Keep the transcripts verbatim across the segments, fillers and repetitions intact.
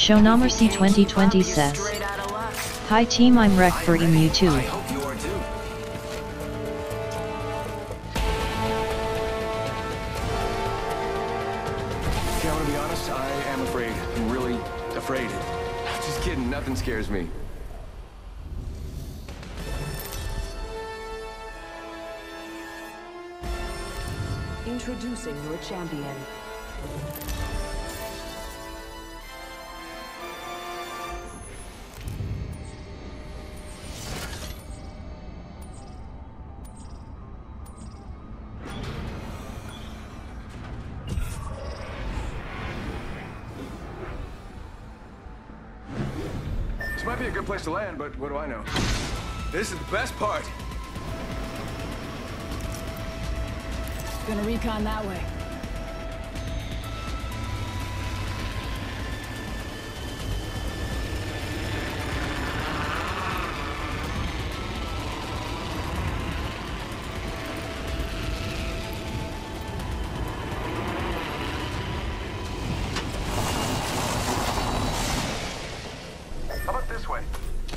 Show number C twenty twenty says, "Hi team, I'm Rec for Emu too. I hope you are too. Okay, I want to be honest, I am afraid. I'm really afraid. Just kidding, nothing scares me. Introducing your champion. This might be a good place to land, but what do I know? This is the best part. Gonna recon that way. How about this way?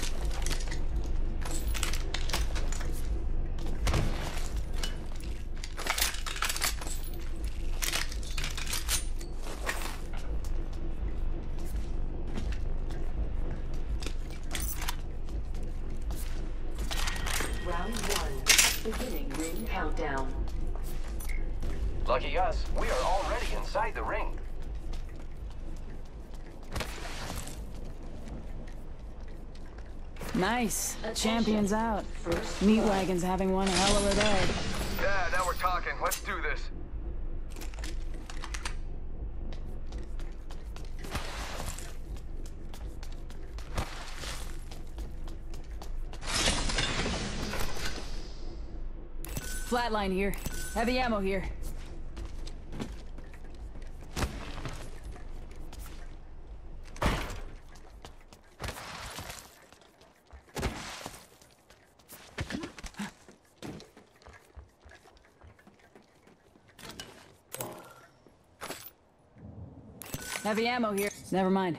Round one. Beginning ring countdown. Lucky us, we are already inside the ring. Nice. Champion's out. Meat Wagon's having one hell of a day. Yeah, now we're talking. Let's do this. Flatline here. Heavy ammo here. Heavy ammo here. Never mind.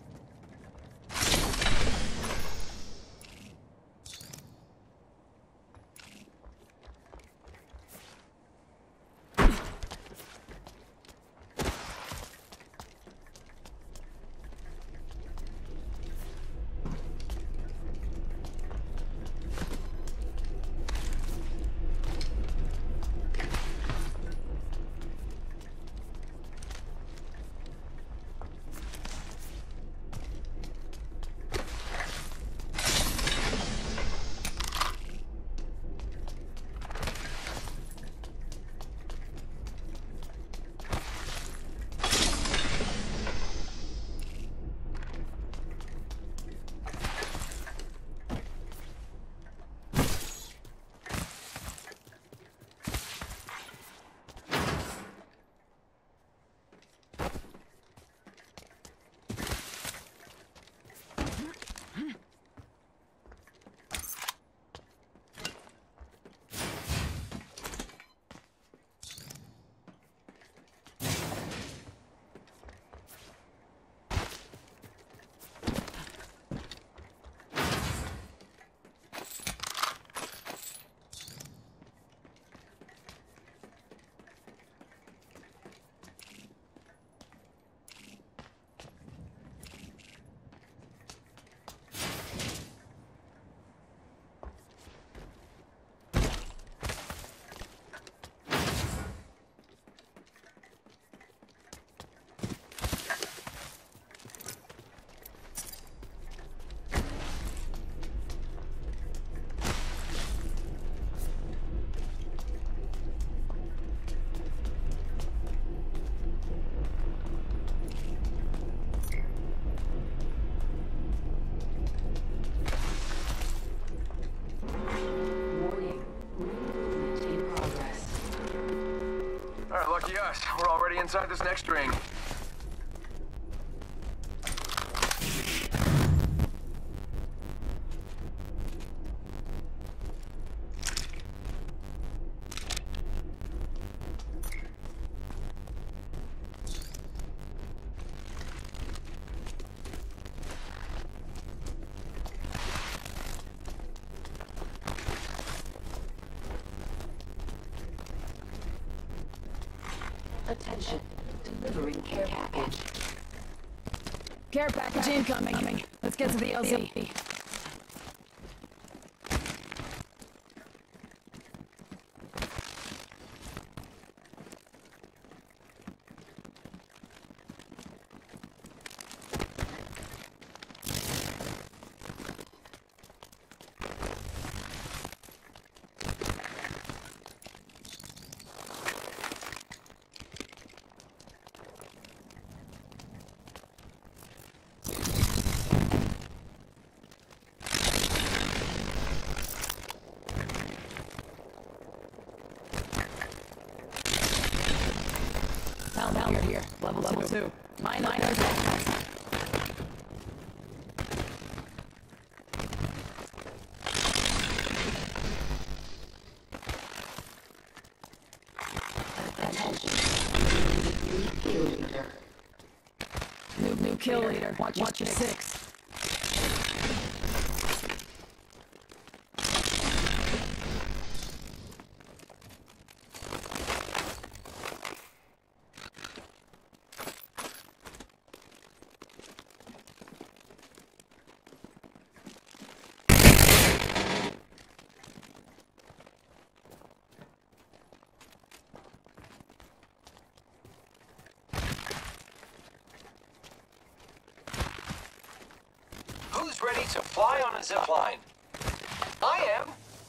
Lucky us. We're already inside this next ring. Attention. Delivering care package. Care package incoming. Let's get to the L Z. Down, down here, here. Level, level two. Mine, mine, backpacks. New, new kill leader. Watch, watch your six. Who's ready to fly on a zip line? I am.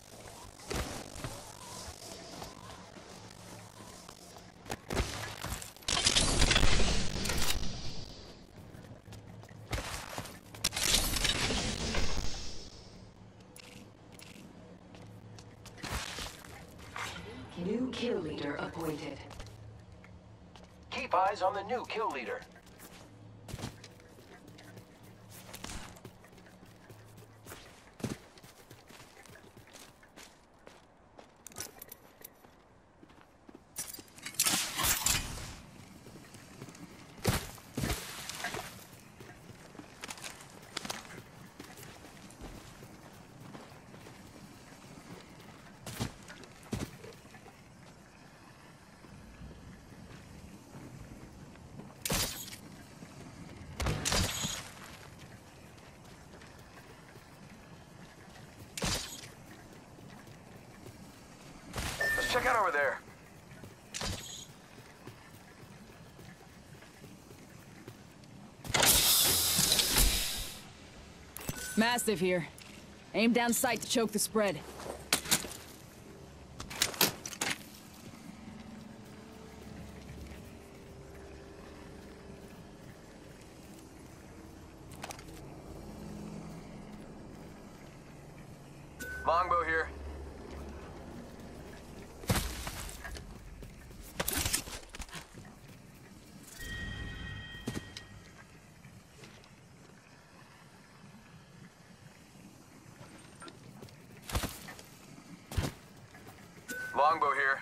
New kill leader appointed. Keep eyes on the new kill leader. Check out over there. Mastiff here. Aim down sight to choke the spread. Longbow here. Longbow here.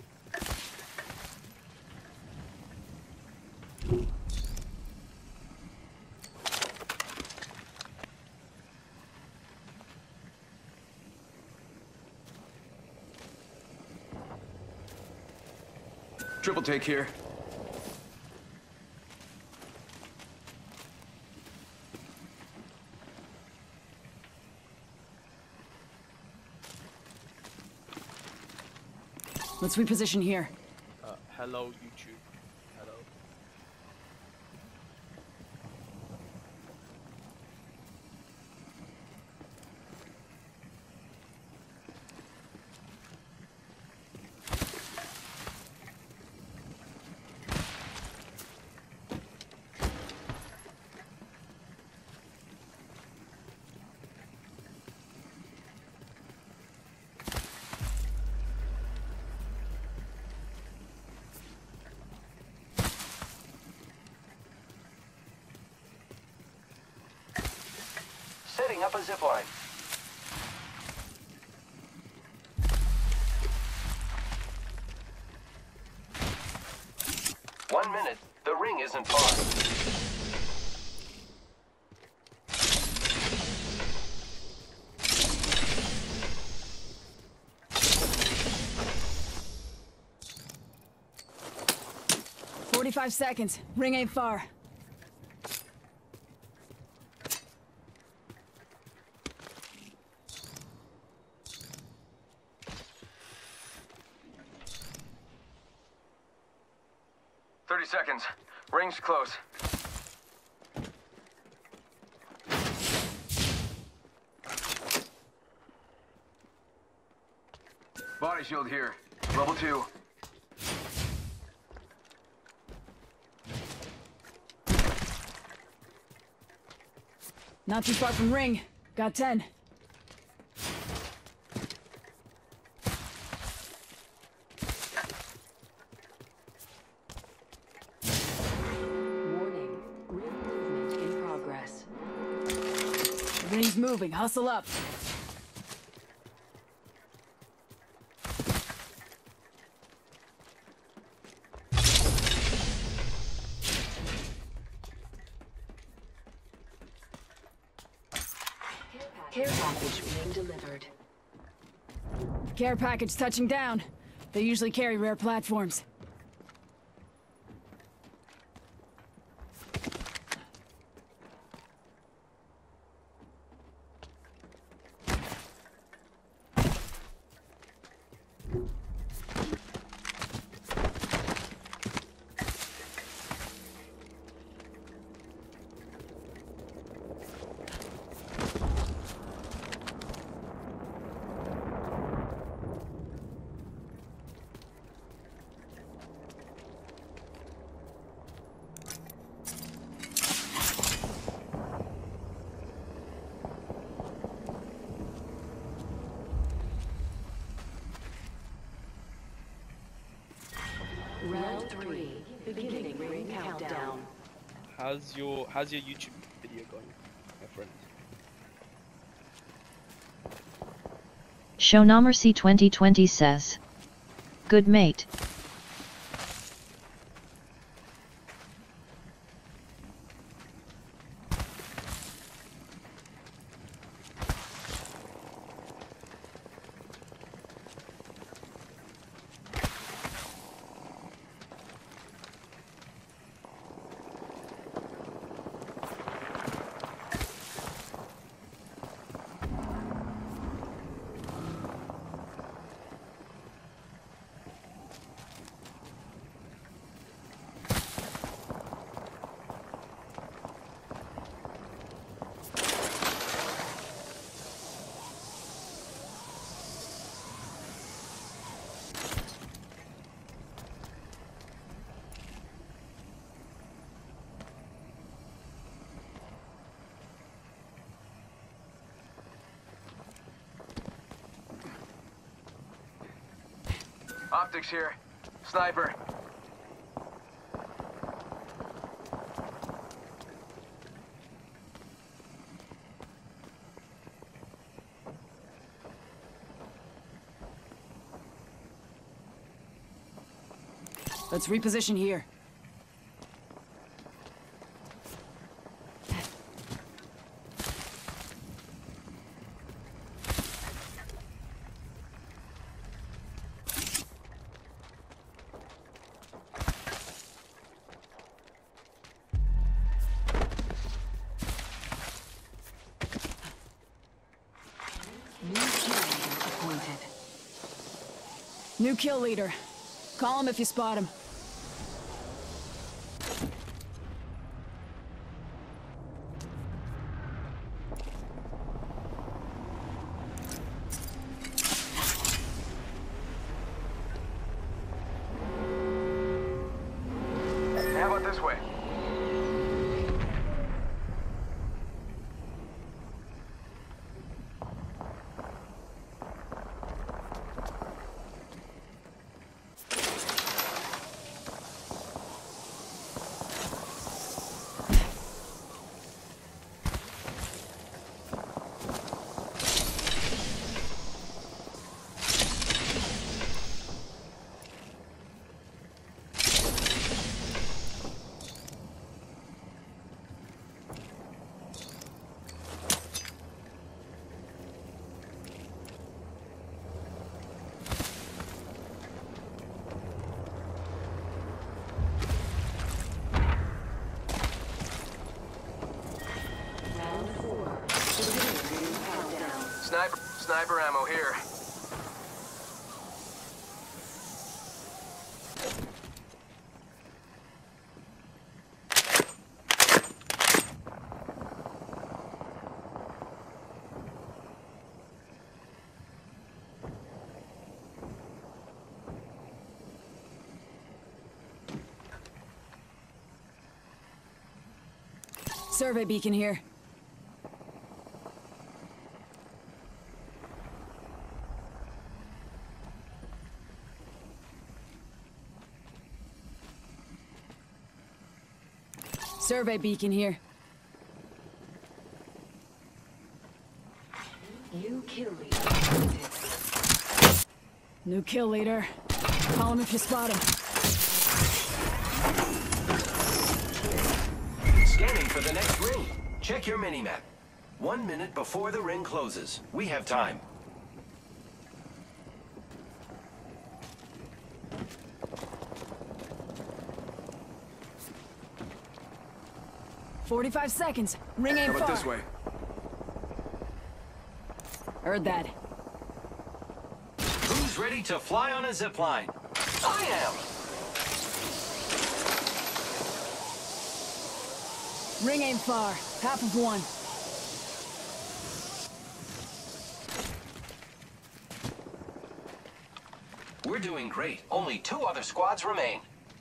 Triple take here. Let's reposition here. Uh, hello, YouTube. Hello. Setting up a zip line. One minute. The ring isn't far. forty-five seconds. Ring ain't far. Thirty seconds. Ring's close. Body shield here. Level two. Not too far from ring. Got ten. Warning. Ring movement in progress. Ring's moving. Hustle up. Care package being delivered. Care package touching down. They usually carry rare platforms. Round three. Beginning ring countdown. How's your how's your YouTube video going, my friend? Shownomercy twenty twenty says. Good mate. Optics here. Sniper. Let's reposition here. New kill leader appointed. New kill leader. Call him if you spot him. How about this way? Sniper, sniper ammo here. Survey beacon here. Survey beacon here. New kill leader appointed. New kill leader. Call him if you spot him. Scanning for the next ring. Check your minimap. One minute before the ring closes. We have time. Forty-five seconds. Ring ain't How about far. this way? Heard that. Who's ready to fly on a zipline? I am! Ring ain't far. Half of one. We're doing great. Only two other squads remain.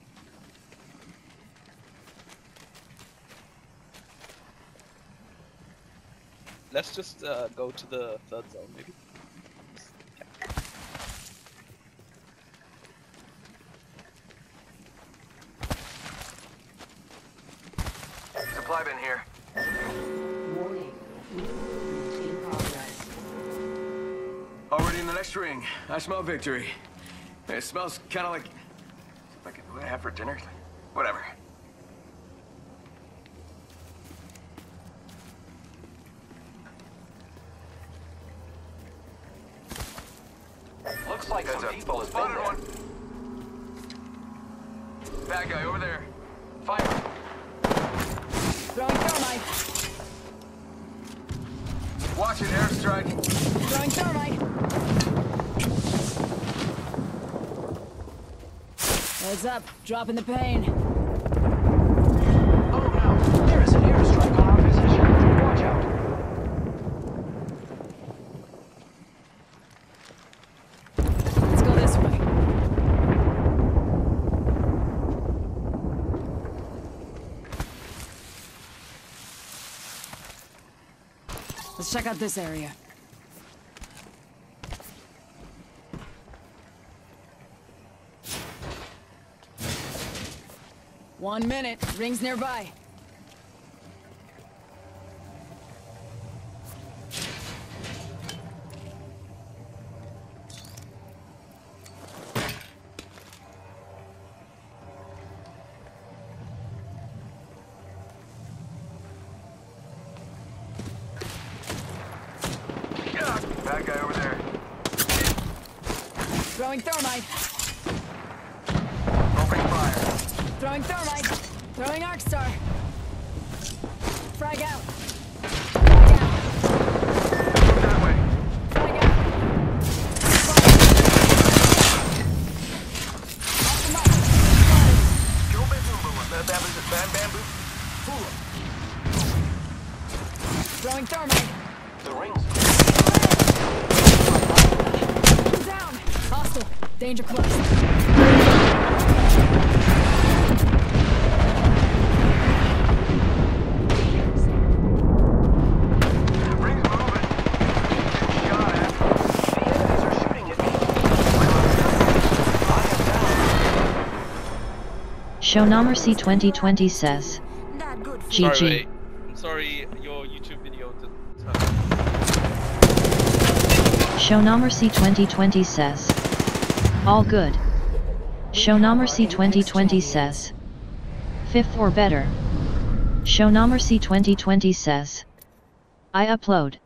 Let's just uh, go to the third zone, maybe. Supply bin here. Warning. Movement in progress. Already in the next ring. I smell victory. It smells kind of like... like what I have for dinner. Whatever. Looks like Heads some up. people have been Spotted there. one. Bad guy over there. Fire. Throwing thermite. Watch it, airstrike. Throwing thermite. Heads up. Dropping the pain. Oh no! There is an airstrike on our position. Watch out! Let's go this way. Let's check out this area. One minute. Rings nearby. Yeah. Bad guy over there. Throwing thermite. Opening fire. Throwing thermite. Throwing arc star. Frag out. That way. Frag out. Off the mark. Go bamboo. Bam, bam, bam, bamboo. Fool him. Throwing thermite. The rings. Down. Hostile. Danger close. Rings moving. Shot at. The enemies are shooting at me. I am down. Shownomercy twenty twenty says. G G. Sorry, I'm sorry, your YouTube video didn't. Uh, Shownomercy twenty twenty says. All good. Shownomercy twenty twenty says. Fifth or better. Shownomercy twenty twenty says. I upload.